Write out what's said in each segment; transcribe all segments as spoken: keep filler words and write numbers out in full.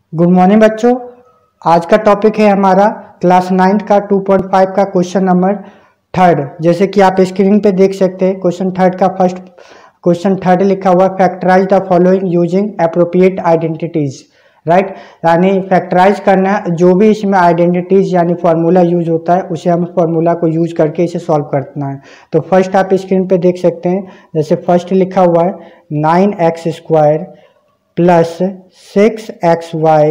Good morning बच्चों। आज का टॉपिक है हमारा क्लास नाइन्थ का टू पॉइंट फाइव का क्वेश्चन नंबर थर्ड। जैसे कि आप स्क्रीन पे देख सकते हैं क्वेश्चन थर्ड का फर्स्ट क्वेश्चन थर्ड लिखा हुआ factorise the following using appropriate identities. Right, यानी फैक्टराइज करना है, जो भी इसमें आइडेंटिटीज यानी फार्मूला यूज होता है उसे हम फार्मूला को यूज करके इसे सॉल्व करना है। तो फर्स्ट आप स्क्रीन पे देख सकते हैं, जैसे फर्स्ट लिखा हुआ है nine X square plus six X Y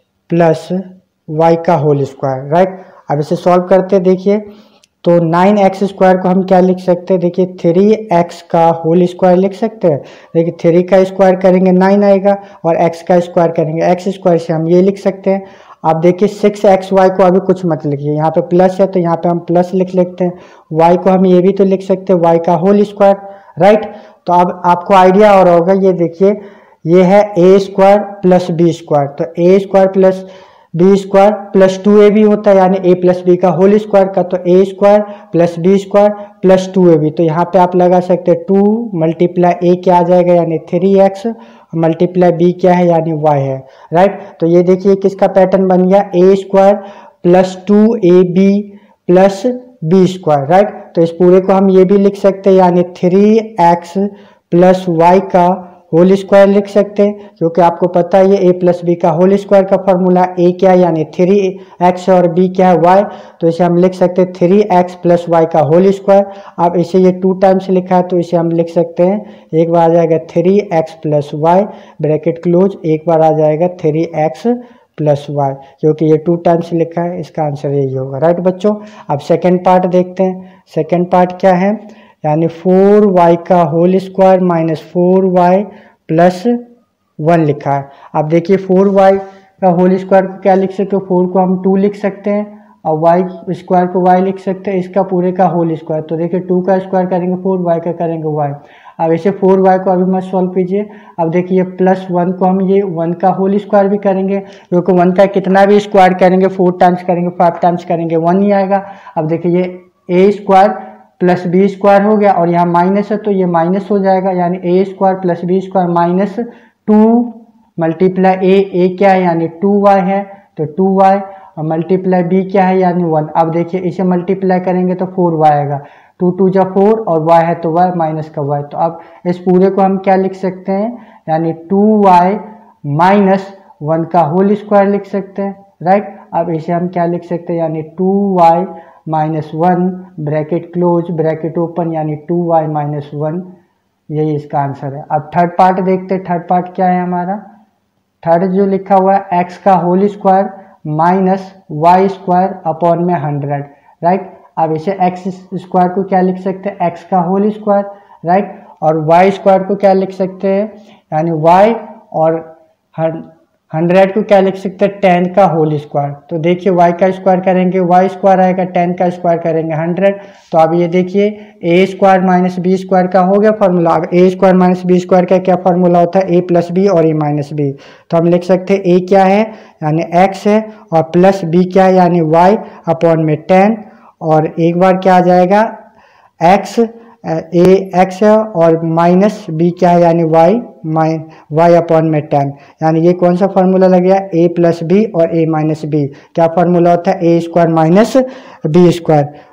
plus Y का होल स्क्वायर। राइट, अब इसे सॉल्व करते हैं। देखिए तो नाइन एक्स स्क्वायर को हम क्या लिख सकते हैं, देखिए थ्री एक्स का होल स्क्वायर लिख सकते हैं। देखिए थ्री का स्क्वायर करेंगे नाइन आएगा और एक्स का स्क्वायर करेंगे एक्स स्क्वायर से हम ये लिख सकते हैं। अब देखिए सिक्स एक्स वाई को अभी कुछ मत लिखिए, यहाँ पे प्लस है तो यहाँ पे हम प्लस लिख लेते हैं। वाई को हम ये भी तो लिख सकते हैं वाई का होल स्क्वायर। राइट, तो अब आपको आइडिया और होगा, ये देखिए ये है ए स्क्वायर प्लस बी स्क्वायर, तो A square plus B square plus two A B होता है, यानी ए प्लस बी का होल स्क्वायर का, तो A square plus B square plus two A B. तो यहाँ पे आप लगा सकते हैं टू मल्टीप्लाई ए क्या आ जाएगा यानी थ्री एक्स मल्टीप्लाई बी क्या है यानी वाई है। राइट, तो ये देखिए किसका पैटर्न बन गया, A square plus two A B plus B square. Right, तो इस पूरे को हम ये भी लिख सकते हैं यानी थ्री एक्स प्लस वाई का होल स्क्वायर लिख सकते हैं, क्योंकि आपको पता है ये ए प्लस बी का होल स्क्वायर का फॉर्मूला ए क्या है यानी थ्री एक्स और बी क्या है वाई, तो इसे हम लिख सकते हैं थ्री एक्स प्लस वाई का होल स्क्वायर। अब इसे ये टू टाइम्स लिखा है तो इसे हम लिख सकते हैं, एक बार आ जाएगा three X plus Y bracket close, एक बार आ जाएगा थ्री एक्स प्लस वाई, क्योंकि ये टू टाइम्स लिखा है, इसका आंसर यही होगा। राइट बच्चों, अब सेकेंड पार्ट देखते हैं। सेकेंड पार्ट क्या है, यानी फोर वाई का whole square minus four y plus one लिखा है। अब देखिए फोर वाई का होल स्क्वायर को क्या लिख सकते हो, फोर को हम टू लिख सकते हैं और वाई स्क्वायर को वाई लिख सकते हैं, इसका पूरे का होल स्क्वायर। तो देखिए टू का स्क्वायर करेंगे फोर, वाई का करेंगे वाई। अब इसे फोर वाई को अभी मत सॉल्व कीजिए। अब देखिए प्लस वन को हम ये वन का होल स्क्वायर भी करेंगे, क्योंकि वन का कितना भी स्क्वायर करेंगे, फोर टाइम्स करेंगे फाइव टाइम्स करेंगे वन ही आएगा। अब देखिए ये a square plus B square हो गया और यहाँ माइनस है तो ये माइनस हो जाएगा, यानी a square plus B square minus two multiply a, a क्या है यानी टू वाई है तो टू वाई और मल्टीप्लाई बी क्या है यानी वन। अब देखिए इसे मल्टीप्लाई करेंगे तो फोर वाई आएगा, टू टू जा फोर और वाई है तो वाई माइनस का वाई। तो अब इस पूरे को हम क्या लिख सकते हैं, यानी टू वाई माइनस वन का होल स्क्वायर लिख सकते हैं। राइट, अब इसे हम क्या लिख सकते हैं, यानी two y minus one bracket close bracket open, यानी टू वाई माइनस वन, यही इसका आंसर है। अब थर्ड पार्ट देखते हैं। थर्ड पार्ट क्या है हमारा, थर्ड जो लिखा हुआ है एक्स का whole square minus y square upon में हंड्रेड। राइट, अब इसे एक्स स्क्वायर को क्या लिख सकते हैं, एक्स का होल स्क्वायर। राइट, और वाई स्क्वायर को क्या लिख सकते हैं, यानी वाई और हंड्रेड को क्या लिख सकते हैं, टेन का होल स्क्वायर। तो देखिए वाई का स्क्वायर करेंगे वाई स्क्वायर आएगा, टेन का स्क्वायर करेंगे हंड्रेड। तो अब ये देखिए a square minus b square का हो गया फॉर्मूला। अब a square minus b square का क्या फॉर्मूला होता है, ए प्लस बी और ए माइनस बी। तो हम लिख सकते हैं ए क्या है यानी एक्स है और प्लस बी क्या है यानी वाई अपॉन में टेन, और एक बार क्या आ जाएगा एक्स ए एक्स है और माइनस बी क्या है यानी वाई माइन वाई अपॉन में टेन, यानी ये कौन सा फार्मूला लग गया, ए प्लस बी और ए माइनस बी। क्या फार्मूला होता है, ए स्क्वायर माइनस बी स्क्वायर।